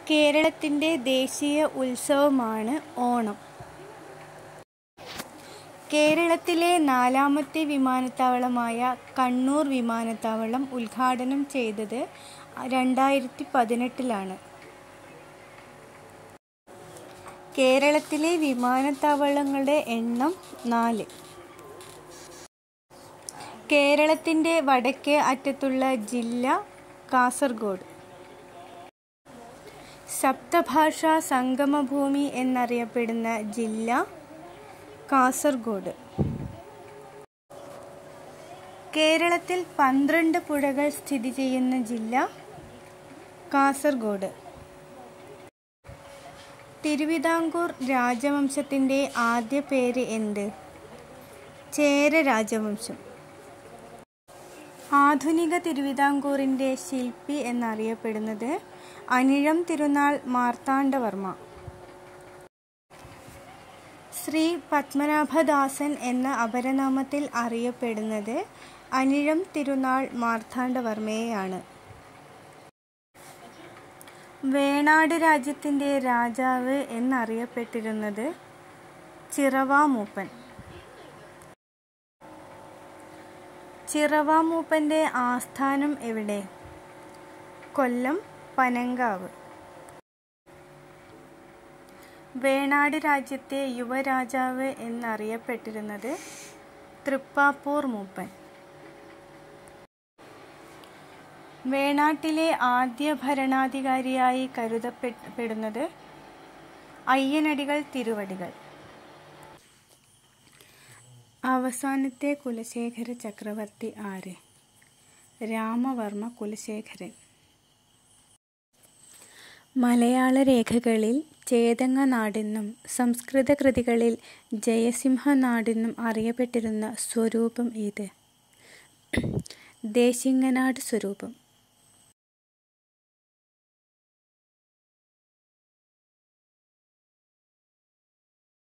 കേരളത്തിൻ്റെ ദേശീയ ഉത്സവമാണ് ഓണം. കേരളത്തിലെ 4ാമത്തെ വിമാനത്താവളമായ കണ്ണൂർ വിമാനത്താവളം ഉദ്ഘാടനം ചെയ്തത് 2018-ലാണ്. കേരളത്തിലെ വിമാനത്താവളങ്ങളുടെ എണ്ണം 4. കേരളത്തിൻ്റെ വടക്കേ അറ്റത്തുള്ള ജില്ല കാസർഗോഡ്. സപ്തഭാഷാ സംഗമഭൂമി എന്നറിയപ്പെടുന്ന ജില്ല കാസർഗോഡ്. കേരളത്തിൽ 12 പുഴകൾ സ്ഥിതി ചെയ്യുന്ന ജില്ല കാസർഗോഡ്. തിരുവിതാംകൂർ രാജവംശത്തിൻ്റെ ആദ്യ പേര് എന്ത്? ചേര രാജവംശം. ആധുനിക തിരുവിതാംകൂറിൻ്റെ ശില്പി എന്നറിയപ്പെടുന്നത് അനിഴം തിരുനാൾ മാർത്താണ്ഡവർമ്മ. ശ്രീ പത്മനാഭദാസൻ എന്ന അപരനാമത്തിൽ അറിയപ്പെടുന്നത് അനിഴം തിരുനാൾ മാർത്താണ്ഡവർമ്മയെയാണ്. വേണാട് രാജ്യത്തിൻ്റെ രാജാവ് എന്നറിയപ്പെട്ടിരുന്നത് ചിറവാമൂപ്പൻ. ചിറവാമൂപ്പൻ്റെ ആസ്ഥാനം എവിടെ? കൊല്ലം പനങ്കാവ്. വേണാട് രാജ്യത്തെ യുവരാജാവ് എന്നറിയപ്പെട്ടിരുന്നത് തൃപ്പാപ്പൂർ മൂപ്പൻ. വേണാട്ടിലെ ആദ്യ ഭരണാധികാരിയായി കരുതപ്പെടുന്നത് അയ്യനടികൾ തിരുവടികൾ. അവസാനത്തെ കുലശേഖര ചക്രവർത്തി ആര്? രാമവർമ്മ കുലശേഖരൻ. മലയാള രേഖകളിൽ ചേതങ്ങ നാടെന്നും സംസ്കൃത കൃതികളിൽ ജയസിംഹ നാടെന്നും അറിയപ്പെട്ടിരുന്ന സ്വരൂപം ഏത്? ദേശിങ്ങനാട് സ്വരൂപം.